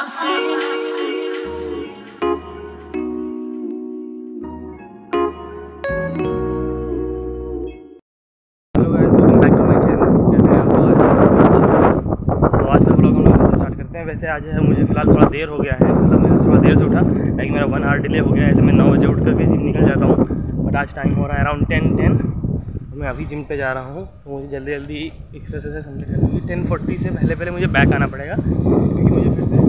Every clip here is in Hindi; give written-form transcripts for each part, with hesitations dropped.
I'm saying. Hello guys, welcome back to my channel. कैसे हैं आप लोग? सो आज का ब्लॉग हम लोग ऐसे स्टार्ट करते हैं। वैसे आज है मुझे फ़िलहाल थोड़ा देर हो गया है, मतलब मैं थोड़ा देर से उठा, लाइक मेरा 1 आवर डिले हो गया है। ऐसे मैं 9 बजे उठ करके जिम निकल जाता हूँ, बट आज टाइम हो रहा है अराउंड 10। मैं अभी जिम पे जा रहा हूँ, तो मुझे जल्दी जल्दी एक्सरसाइज कंप्लीट करनी है। 10:40 से पहले मुझे बैक आना पड़ेगा, क्योंकि मुझे फिर से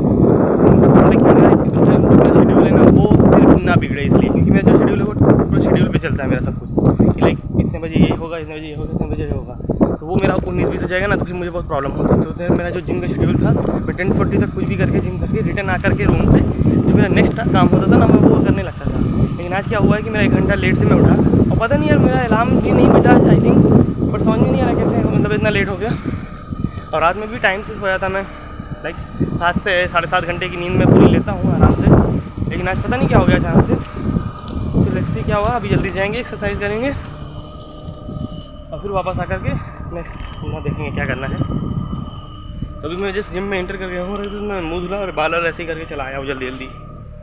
मेरा शेड्यूल है ना, वो फिर ना बिगड़े, इसलिए क्योंकि मेरा जो शेड्यूल है वो पूरा शेड्यूल पे चलता है मेरा सब कुछ, कि लाइक इतने बजे ये होगा, इतने बजे ये होगा, इतने बजे ये होगा। तो वो मेरा 19-20 हो जाएगा ना, तो फिर मुझे बहुत प्रॉब्लम होती है। तो फिर मेरा जो जिम का शेड्यूल था, मैं 10:40 तक कुछ भी करके जिम करके रिटर्न आ करके रूम पे जो मेरा नेक्स्ट काम होता था ना, मैं वो करने लगता था। लेकिन आज क्या हुआ है कि मेरा 1 घंटा लेट से मैं उठा, और पता नहीं यार मेरा अलार्म भी नहीं बजा आई थिंक, बट समझ में नहीं आ रहा कैसे मतलब इतना लेट हो गया। और रात में भी टाइम से सोया था मैं, लाइक 7 से 7.5 घंटे की नींद मैं पूरी लेता हूँ आराम से। लेकिन आज पता नहीं क्या हो गया अचानक से। सो लेट्स सी क्या हुआ। अभी जल्दी जाएंगे, एक्सरसाइज करेंगे और फिर वापस आकर के नेक्स्ट पूरा देखेंगे क्या करना है। तो अभी मैं जिस जिम में एंटर कर गया हूँ, और मैं मुँह धुला और बाल ऐसे ही करके चला आया हूँ जल्दी जल्दी।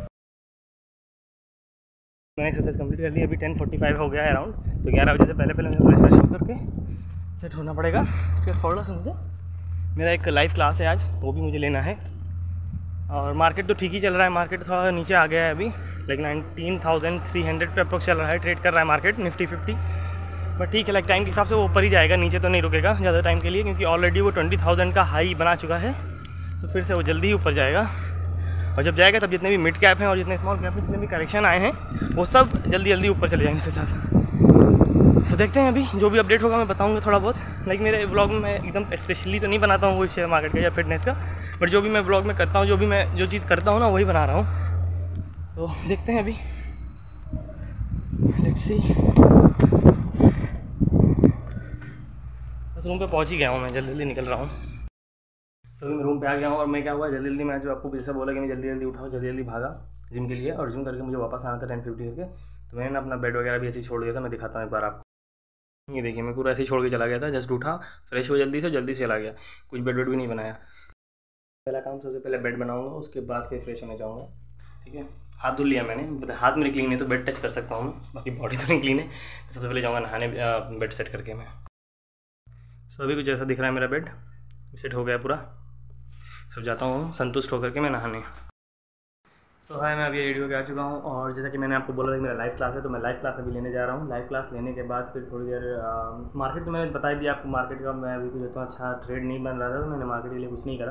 मैंने एक्सरसाइज कंप्लीट कर ली। अभी 10:45 हो गया है अराउंड, तो 11 बजे से पहले मुझे फ्रेश करके सेट होना पड़ेगा। उसके थोड़ा सा मुझे मेरा एक लाइव क्लास है आज, वो भी मुझे लेना है। और मार्केट तो ठीक ही चल रहा है, मार्केट थोड़ा नीचे आ गया है अभी, लाइक 19,300 पे अप्रोक्स चल रहा है, ट्रेड कर रहा है मार्केट निफ्टी 50। बट ठीक है, लाइक टाइम के हिसाब से वो ऊपर ही जाएगा, नीचे तो नहीं रुकेगा ज़्यादा टाइम के लिए, क्योंकि ऑलरेडी वो 20,000 का हाई बना चुका है। तो फिर से वो जल्दी ही ऊपर जाएगा, और जब जाएगा तब जितने भी मिड कैप हैं और जितने स्मॉल कैप में जितने भी करेक्शन आए हैं, वो सब जल्दी जल्दी ऊपर चले जाएंगे उसके साथ। सो देखते हैं, अभी जो भी अपडेट होगा मैं बताऊंगा थोड़ा बहुत। लाइक मेरे ब्लॉग में मैं एकदम स्पेशली तो नहीं बनाता हूँ वो शेयर मार्केट का या फिटनेस का, बट जो भी मैं ब्लॉग में करता हूँ, जो चीज़ करता हूँ ना, वही बना रहा हूँ। तो देखते हैं अभी, लेट्स सी। बस रूम पे पहुँच ही गया हूँ, मैं जल्दी जल्दी निकल रहा हूँ। तो अभी मैं रूम पे आ गया हूँ, और मैं क्या हुआ जल्दी जल्दी, मैं जो आपको जैसे बोला कि मैं जल्दी जल्दी उठाऊँ, जल्दी जल्दी भागा जिम के लिए, और जिम करके मुझे वापस आना था 10:50 करके। तो मैंने अपना बेड वगैरह भी ऐसे ही छोड़ दिया था। मैं दिखाता हूँ एक बार आपको। ये देखिए, मैं पूरा ऐसे ही छोड़ के चला गया था, जस्ट उठा, फ्रेश हो जल्दी से चला गया, कुछ बेड भी नहीं बनाया। पहला काम, सबसे पहले बेड बनाऊंगा, उसके बाद फिर फ्रेश होने जाऊँगा। ठीक है, हाथ धुल लिया मैंने, हाथ मेरे क्लीन है तो बेड टच कर सकता हूँ, बाकी बॉडी तो नहीं क्लीन है। तो सबसे पहले जाऊँगा नहाने, बेड सेट करके मैं। सो अभी कुछ ऐसा दिख रहा है मेरा बेड, सेट हो गया पूरा। सब जाता हूँ संतुष्ट होकर के मैं नहाने। सो हाय, मैं अभी रेडी होकर आ चुका हूँ, और जैसा कि मैंने आपको बोला था कि मेरा लाइव क्लास है, तो मैं लाइव क्लास अभी लेने जा रहा हूँ। लाइव क्लास लेने के बाद फिर थोड़ी देर मार्केट, तो मैंने बता ही दिया आपको मार्केट का। मैं अभी कुछ इतना अच्छा ट्रेड नहीं बन रहा था, तो मैंने मार्केट के लिए कुछ नहीं करा,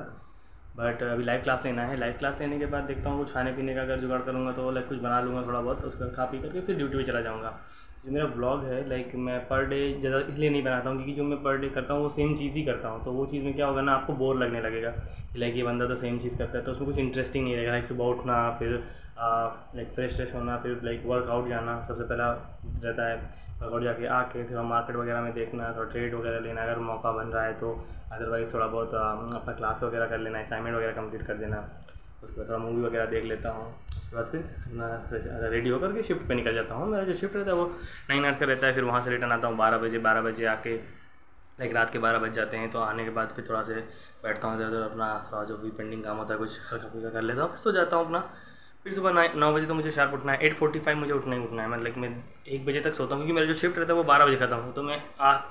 बट अभी लाइव क्लास लेना है। लाइव क्लास लेने के बाद देखता हूँ कुछ खाने पीने का अगर जुगाड़ करूँगा तो लाइक कुछ बना लूँगा थोड़ा बहुत, उसका खा पी करके फिर ड्यूटी पे चला जाऊँगा। जो मेरा ब्लॉग है, लाइक मैं पर डे ज़्यादा इसलिए नहीं बनाता हूँ, क्योंकि जो मैं पर डे करता हूँ वो सेम चीज़ ही करता हूँ। तो वो चीज़ में क्या होगा ना, आपको बोर लगने लगेगा कि लाइक ये बंदा तो सेम चीज़ करता है, तो उसमें कुछ इंटरेस्टिंग नहीं रहेगा। लाइक सुबह उठना, फिर लाइक फ्रेश होना, फिर लाइक वर्कआउट जाना, सबसे पहला रहता है। वर्कआउट जाके आके फिर मार्केट वगैरह में देखना, थोड़ा ट्रेड वगैरह लेना अगर मौका बन रहा है तो, अदरवाइज़ थोड़ा बहुत अपना क्लास वगैरह कर लेना, असाइनमेंट वगैरह कंप्लीट कर देना। उसके बाद थोड़ा मूवी वगैरह देख लेता हूँ। उसके बाद फिर मैं रेडी होकर के शिफ्ट पे निकल जाता हूँ। मेरा जो शिफ्ट रहता है वो 9 आवर्स का रहता है। फिर वहाँ से रिटर्न आता हूँ 12 बजे आके, लाइक रात के 12 बज जाते हैं। तो आने के बाद फिर थोड़ा से बैठता हूँ इधर, अपना थोड़ा जो भी पेंडिंग काम होता है कुछ हल्का फुल्का कर लेता हूँ, फिर सो जाता हूँ अपना। फिर सुबह 9 बजे तो मुझे शार्प उठना है, 8:45 मुझे उठना ही उठना है। मतलब मैं 1 बजे तक सोता हूँ, क्योंकि मेरा जो शिफ्ट रहता है वो 12 बजे खत्म हो, तो मैं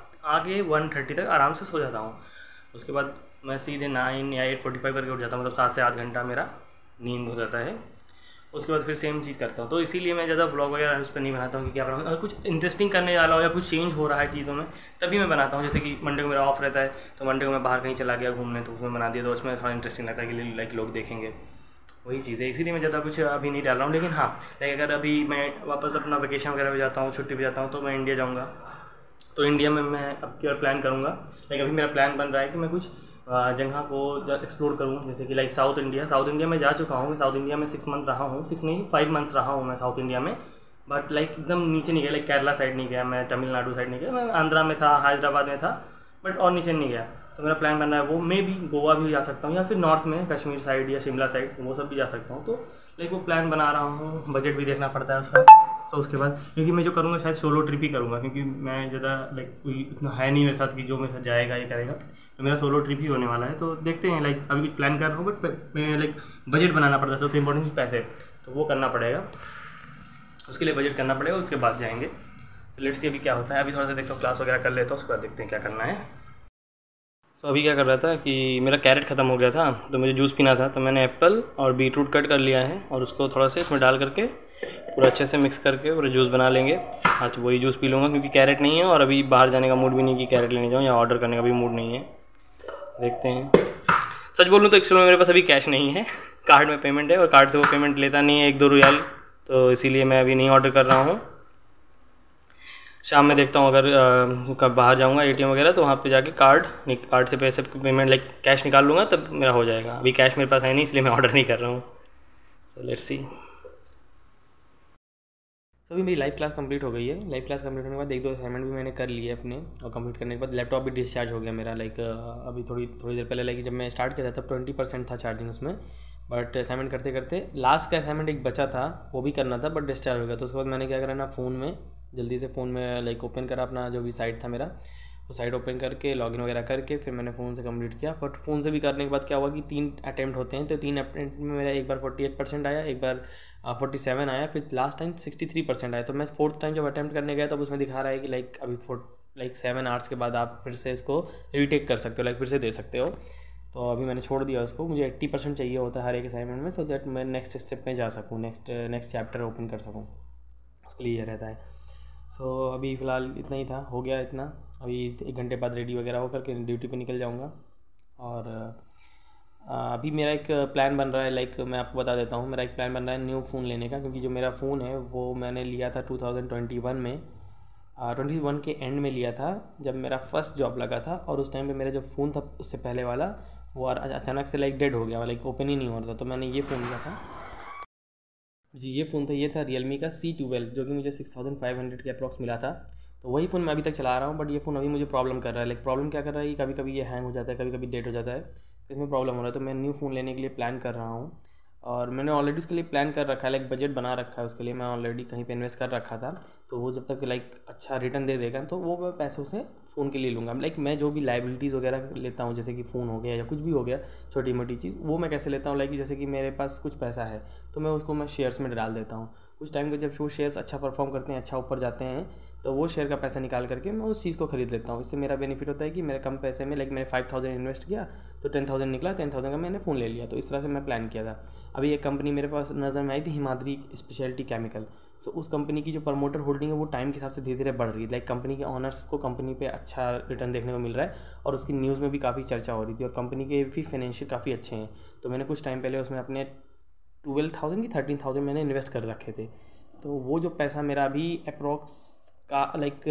आगे 1:30 तक आराम से सो जाता हूँ। उसके बाद मैं सीधे 9 या 8:45 करके उठ जाता हूँ, मतलब 7 से 8 घंटा मेरा नींद हो जाता है। उसके बाद फिर सेम चीज़ करता हूँ। तो इसीलिए मैं ज़्यादा ब्लॉग वगैरह उस पर नहीं बनाता हूँ कि क्या बनाऊँ। अगर कुछ इंटरेस्टिंग करने जा रहा हूँ या कुछ चेंज हो रहा है चीज़ों में, तभी मैं बनाता हूँ। जैसे कि मंडे को मेरा ऑफ रहता है, तो मंडे को मैं बाहर कहीं चला गया घूमने, तो उसमें बना दिया, तो उसमें थोड़ा इंटरेस्टिंग लगता है कि लाइक लोग देखेंगे, वही चीज़ है। इसीलिए मैं ज़्यादा कुछ अभी नहीं डाल रहा हूँ। लेकिन हाँ, लाइक अगर अभी मैं वापस अपना वेकेशन वगैरह पे जाता हूँ, छुट्टी पे जाता हूँ, तो मैं इंडिया जाऊँगा। तो इंडिया में मैं अब की बार प्लान करूँगा, लाइक अभी मेरा प्लान बन रहा है कि मैं कुछ जगह को एक्सप्लोर करूँ। जैसे कि लाइक साउथ इंडिया में जा चुका हूँ। साउथ इंडिया में 6 मंथ रहा हूँ, 6 नहीं 5 मंथ्स रहा हूँ मैं साउथ इंडिया में। बट लाइक एकदम नीचे नहीं गया, लाइक केरला साइड नहीं गया, मैं तमिलनाडु साइड नहीं गया, मैं आंध्रा में था, हैदराबाद में था, बट और नीचे नहीं गया। तो मेरा प्लान बन रहा है वो मे बी गोवा भी जा सकता हूँ, या फिर नॉर्थ में कश्मीर साइड या शिमला साइड, वो सब भी जा सकता हूँ। तो लाइक वो प्लान बना रहा हूँ, बजट भी देखना पड़ता है उसका। सो उसके बाद क्योंकि मैं जो करूँगा शायद सोलो ट्रिप ही करूँगा, क्योंकि मैं ज़्यादा लाइक कोई इतना है नहीं मेरे साथ कि जो मेरे साथ जाएगा ये करेगा, तो मेरा सोलो ट्रिप ही होने वाला है। तो देखते हैं, लाइक अभी कुछ प्लान कर रहा हूँ, बट मैं लाइक बजट बनाना पड़ता है, सबसे इंपॉर्टेंट चीज़ पैसे, तो वो करना पड़ेगा, उसके लिए बजट करना पड़ेगा, उसके बाद जाएंगे। तो लेट्स सी अभी क्या होता है। अभी थोड़ा सा देखता हूँ, क्लास वगैरह कर लेता हूँ, उसके बाद देखते हैं क्या करना है। तो अभी क्या कर रहा था कि मेरा कैरेट ख़त्म हो गया था, तो मुझे जूस पीना था, तो मैंने एप्पल और बीटरूट कट कर लिया है और उसको थोड़ा सा इसमें डाल करके पूरा अच्छे से मिक्स करके पूरा जूस बना लेंगे। आज वही जूस पी लूँगा, क्योंकि कैरेट नहीं है और अभी बाहर जाने का मूड भी नहीं कि कैरेट लेने जाऊँ, या ऑर्डर करने का भी मूड नहीं है। देखते हैं। सच बोलूँ तो एक्चुअली मेरे पास अभी कैश नहीं है, कार्ड में पेमेंट है और कार्ड से वो पेमेंट लेता नहीं है 1-2 रियाल, तो इसीलिए मैं अभी नहीं ऑर्डर कर रहा हूँ। शाम में देखता हूँ, अगर कब बाहर जाऊँगा ATM वगैरह, तो वहाँ पे जाके कार्ड से पैसे पेमेंट लाइक कैश निकाल लूँगा, तब मेरा हो जाएगा। अभी कैश मेरे पास है नहीं, इसलिए मैं ऑर्डर नहीं कर रहा हूँ। So let's see. तो अभी मेरी लाइव क्लास कंप्लीट हो गई है। लाइव क्लास कंप्लीट होने के बाद 1-2 असाइनमेंट भी मैंने कर लिए अपने, और कंप्लीट करने के बाद लैपटॉप भी डिस्चार्ज हो गया मेरा। लाइक अभी थोड़ी देर पहले, लाइक जब मैं स्टार्ट किया था तब 20% था चार्जिंग उसमें, बट असाइनमेंट करते करते लास्ट का असाइनमेंट एक बचा था, वो भी करना था, बट डिस्चार्ज हो गया। तो उसके बाद मैंने क्या करा ना, फ़ोन में जल्दी से फ़ोन में लाइक ओपन करा अपना जो भी साइट था मेरा, वो साइट ओपन करके लॉगिन वगैरह करके फिर मैंने फ़ोन से कंप्लीट किया। बट फ़ोन से भी करने के बाद क्या हुआ कि 3 अटैम्प्ट होते हैं, तो 3 अटैम्प्ट में मेरा एक बार 48% आया, एक बार 47 आया, फिर लास्ट टाइम 63% आया। तो मैं 4th टाइम जब अटैम्प्ट करने गया तब उसमें दिखा रहा है कि लाइक अभी 7 आवर्स के बाद आप फिर से इसको रीटेक कर सकते हो, लाइक फिर से दे सकते हो। तो अभी मैंने छोड़ दिया उसको। मुझे 80% चाहिए होता है हर एक असाइनमेंट में, सो दैट मैं नेक्स्ट स्टेप में जा सकूँ, नेक्स्ट चैप्टर ओपन कर सकूँ, उसके लिए यह रहता है। सो अभी फ़िलहाल इतना ही था, हो गया इतना। अभी 1 घंटे बाद रेडी वगैरह होकर के ड्यूटी पे निकल जाऊंगा। और अभी मेरा एक प्लान बन रहा है, लाइक मैं आपको बता देता हूँ, मेरा एक प्लान बन रहा है न्यू फ़ोन लेने का, क्योंकि जो मेरा फ़ोन है वो मैंने लिया था 2021 में, 21 के एंड में लिया था, जब मेरा फर्स्ट जॉब लगा था। और उस टाइम पे मेरा जो फ़ोन था उससे पहले वाला, वो अचानक से लाइक डेड हो गया, लाइक ओपन ही नहीं हो रहा था। तो मैंने ये फ़ोन लिया था जी, ये फ़ोन था, ये था Realme का C12, जो कि मुझे 6500 के अप्रॉक्स मिला था। तो वही फ़ोन मैं अभी तक चला रहा हूँ, बट ये फ़ोन अभी मुझे प्रॉब्लम कर रहा है। लाइक प्रॉब्लम क्या कर रहा है कि कभी कभी ये हैंग हो जाता है, कभी कभी डेड हो जाता है, तो इसमें प्रॉब्लम हो रहा है। तो मैं न्यू फ़ोन लेने के लिए प्लान कर रहा हूँ, और मैंने ऑलरेडी उसके लिए प्लान कर रखा है, लाइक बजट बना रखा है उसके लिए, मैं ऑलरेडी कहीं पे इन्वेस्ट कर रखा था। तो वो जब तक लाइक अच्छा रिटर्न दे देगा, तो वो मैं पैसों से फ़ोन के लिए लूँगा। लाइक मैं जो भी लाइबिलिटीज़ वगैरह लेता हूँ, जैसे कि फ़ोन हो गया या कुछ भी हो गया, छोटी मोटी चीज़, वो मैं कैसे लेता हूँ, लाइक जैसे कि मेरे पास कुछ पैसा है तो मैं उसको शेयर्स में डाल देता हूँ। कुछ टाइम के जब वो शेयर्स अच्छा परफॉर्म करते हैं, अच्छा ऊपर जाते हैं, तो वो शेयर का पैसा निकाल करके मैं उस चीज़ को खरीद लेता हूँ। इससे मेरा बेनिफिट होता है कि मेरे कम पैसे में, लाइक मैंने 5000 इन्वेस्ट किया तो 10,000 निकला, 10,000 का मैंने फ़ोन ले लिया। तो इस तरह से मैं प्लान किया था। अभी एक कंपनी मेरे पास नज़र में आई थी, हिमाद्री स्पेशलिटी केमिकल। सो उस कंपनी की जो प्रमोटर होल्डिंग है वो टाइम के हिसाब से धीरे धीरे बढ़ रही है। लाइक कंपनी के ऑनर्स को कंपनी पे अच्छा रिटर्न देखने को मिल रहा है, और उसकी न्यूज़ में भी काफ़ी चर्चा हो रही थी, और कंपनी के भी फाइनेंशियल काफ़ी अच्छे हैं। तो मैंने कुछ टाइम पहले उसमें अपने 12,000 की 13,000 मैंने इन्वेस्ट कर रखे थे। तो वो जो पैसा मेरा अभी अप्रॉक्स का लाइक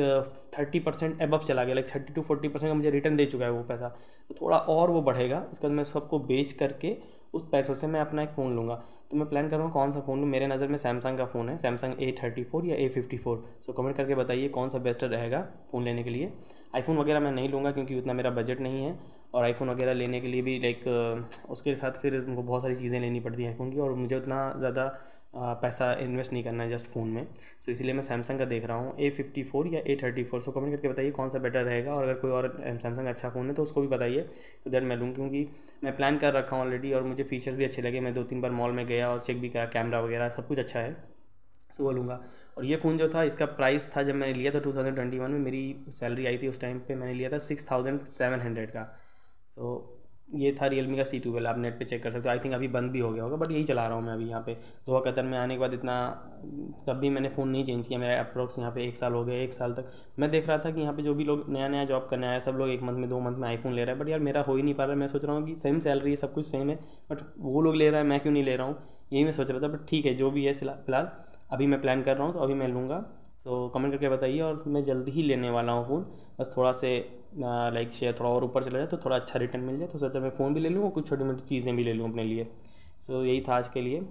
30% अबव चला गया, लाइक 30 to 40% का मुझे रिटर्न दे चुका है वो पैसा। तो थोड़ा और वो बढ़ेगा, उसके बाद मैं सबको बेच करके उस पैसों से मैं अपना एक फ़ोन लूँगा। तो मैं प्लान कर रहा हूँ कौन सा फ़ोन लूँ। मेरे नज़र में सैमसंग का फ़ोन है, सैमसंग A34 या A54। सो कमेंट करके बताइए कौन सा बेस्ट रहेगा फ़ोन लेने के लिए। आईफ़ोन वगैरह मैं नहीं लूँगा, क्योंकि उतना मेरा बजट नहीं है, और आईफ़ोन वगैरह लेने के लिए भी लाइक उसके साथ फिर उनको बहुत सारी चीज़ें लेनी पड़ती है आईफ़ोन की, और मुझे उतना ज़्यादा पैसा इन्वेस्ट नहीं करना है जस्ट फ़ोन में। सो इसीलिए मैं सैमसंग का देख रहा हूँ, A54 या A34। सो कमेंट करके बताइए कौन सा बेटर रहेगा, और अगर कोई और सैमसंग का अच्छा फ़ोन है तो उसको भी बताइए, तो दैट मैं लूँ, क्योंकि मैं प्लान कर रखा हूँ ऑलरेडी, और मुझे फीचर्स भी अच्छे लगे। मैं 2-3 बार मॉल में गया और चेक भी करा, कैमरा वगैरह सब कुछ अच्छा है, सो वो लूँगा। और ये फ़ोन जो था, इसका प्राइस था जब मैंने लिया था 2021 में, मेरी सैलरी आई थी उस टाइम पे, मैंने लिया था 6700 का। सो ये था Realme का C12, आप नेट पे चेक कर सकते हो। आई थिंक अभी बंद भी हो गया होगा, बट यही चला रहा हूँ मैं अभी यहाँ पे। दोहा कतर में आने के बाद इतना, तब भी मैंने फ़ोन नहीं चेंज किया। मेरा अप्रॉक्स यहाँ पे 1 साल हो गया। 1 साल तक मैं देख रहा था कि यहाँ पे जो भी लोग नया नया जॉब करने आया, सब लोग 1 मंथ में 2 मंथ में आईफोन ले रहा है, बट यार मेरा हो ही नहीं पा रहा है। मैं सोच रहा हूँ कि सेम सैलरी है, सब कुछ सेम है, बट वो लोग ले रहा है, मैं क्यों नहीं ले रहा हूँ, यही मैं सोच रहा था। बट ठीक है, जो भी है फिलहाल अभी मैं प्लान कर रहा हूँ, तो अभी मैं लूँगा। सो कमेंट करके बताइए, और मैं जल्दी ही लेने वाला हूँ फ़ोन। बस थोड़ा से लाइक शेयर थोड़ा और ऊपर चला जाए तो थोड़ा अच्छा रिटर्न मिल जाए, तो सोचा मैं फ़ोन भी ले लूँ और कुछ छोटी मोटी चीज़ें भी ले लूँ अपने लिए। सो यही था आज के लिए।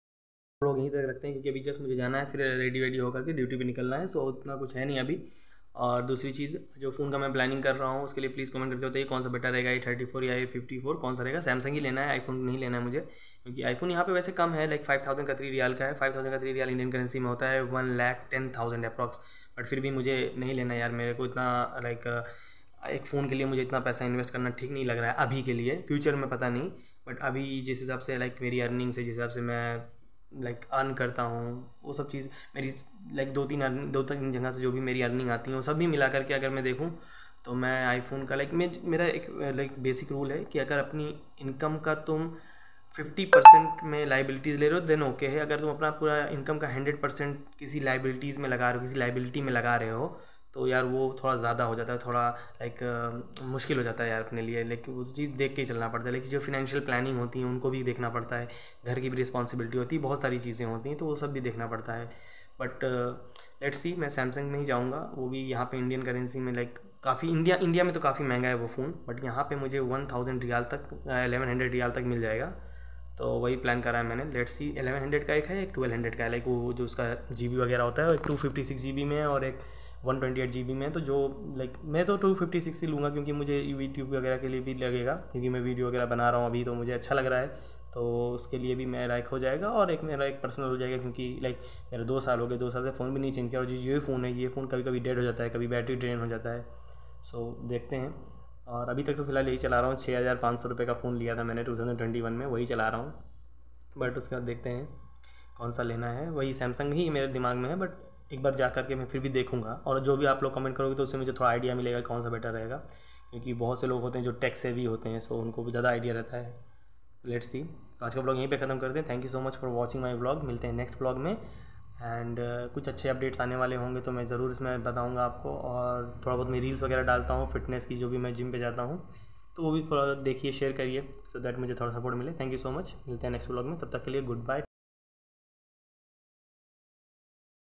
लोग यहीं तक रखते हैं, क्योंकि अभी जस्ट मुझे जाना है, फिर रेडी वेडी होकर के ड्यूटी पे निकलना है। सो उतना कुछ है नहीं अभी, और दूसरी चीज़, जो फ़ोन का मैं प्लानिंग कर रहा हूँ उसके लिए प्लीज़ कमेंट करके बताइए कौन सा बेटर रहेगा, A34 या A54 कौन सा रहेगा। सैमसंग ही लेना है, आईफोन नहीं लेना है मुझे, क्योंकि आईफोन यहाँ पे वैसे कम है, लाइक 5000 कतरी रियाल का है। 5000 कतरी रियाल इंडियन करेंसी में होता है 1,10,000 अप्रॉक्स। बट फिर भी मुझे नहीं लेना यार, मेरे को इतना लाइक एक फ़ोन के लिए मुझे इतना पैसा इन्वेस्ट करना ठीक नहीं लग रहा है अभी के लिए। फ्यूचर में पता नहीं, बट अभी जिस हिसाब से लाइक मेरी अर्निंग से जिस हिसाब से मैं लाइक अर्न करता हूँ, वो सब चीज़ मेरी लाइक दो तीन जगह से जो भी मेरी अर्निंग आती है वो सब भी मिला करके अगर मैं देखूँ तो मैं आईफोन का लाइक मेरा एक लाइक बेसिक रूल है कि अगर अपनी इनकम का तुम 50% में लाइबिलिटीज़ ले रहे हो देन ओके है। अगर तुम अपना पूरा इनकम का 100% किसी लाइबिलिटीज़ में लगा रहे हो, किसी लाइबिलिटी में लगा रहे हो, तो यार वो थोड़ा ज़्यादा हो जाता है, थोड़ा लाइक मुश्किल हो जाता है यार अपने लिए। लेकिन वो चीज़ देख के ही चलना पड़ता है। लेकिन जो फिनेंशियल प्लानिंग होती है उनको भी देखना पड़ता है, घर की भी रिस्पॉन्सिबिलिटी होती है, बहुत सारी चीज़ें होती हैं, तो वो सब भी देखना पड़ता है। बट लेट्स सी, मैं सैमसंग में ही जाऊँगा, वो भी यहाँ पे इंडियन करेंसी में लाइक काफ़ी इंडिया में तो काफ़ी महंगा है वो फ़ोन, बट यहाँ पे मुझे 1000 रियाल तक 1100 रियाल तक मिल जाएगा। तो वही प्लान करा है मैंने। लेट्स सी, 1100 का एक है, एक 1200 का है। लाइक वो जो उसका GB वगैरह होता है, एक 256 GB में है और एक 128 GB में है। तो जो लाइक मैं तो 256 ही लूँगा, क्योंकि मुझे यूट्यूब वगैरह के लिए भी लगेगा, क्योंकि मैं वीडियो वगैरह बना रहा हूँ अभी, तो मुझे अच्छा लग रहा है, तो उसके लिए भी मैं लाइक हो जाएगा। और एक मेरा एक पर्सनल हो जाएगा, क्योंकि लाइक मेरे 2 साल हो गए, 2 साल से फ़ोन भी नहीं चेंज किया, और जो ये फ़ोन है, ये फ़ोन कभी कभी डेड हो जाता है, कभी बैटरी ड्रेन हो जाता है। सो देखते हैं। और अभी तक तो फ़िलहाल यही चला रहा हूँ। 6500 रुपये का फ़ोन लिया था मैंने 2021 में, वही चला रहा हूँ। बट उसके बाद देखते हैं कौन सा लेना है। वही सैमसंग ही मेरे दिमाग में है, बट एक बार जा कर के मैं फिर भी देखूंगा। और जो भी आप लोग कमेंट करोगे तो उससे मुझे थोड़ा आइडिया मिलेगा कौन सा बेटर रहेगा, क्योंकि बहुत से लोग होते हैं जो टेक सेवी होते हैं, सो उनको भी ज़्यादा आइडिया रहता है। Let's see. तो आज का ब्लॉग यहीं पे ख़त्म करते हैं। Thank you so much for watching my blog. मिलते हैं नेक्स्ट ब्लॉग में। एंड कुछ अच्छे अपडेट्स आने वाले होंगे तो मैं ज़रूर इसमें बताऊँगा आपको। और थोड़ा बहुत मैं रील्स वगैरह डालता हूँ फिटनेस की, जो भी मैं जिम पे जाता हूँ, तो वो भी थोड़ा देखिए, शेयर करिए, सो दैट मुझे थोड़ा सपोर्ट मिले। Thank you so much. मिलते हैं नेक्स्ट ब्लॉग में, तब तक के लिए गुड बाय।